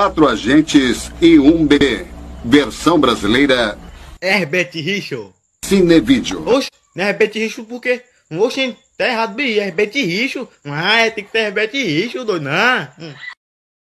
4 agentes e um bebê. Versão brasileira. Herbert Richard. Cinevídeo. Oxe, não é Herbert Richard por quê? Oxe, tá errado, bi. Herbert Richard. Ah, tem que ter Herbert Richard, doido, não.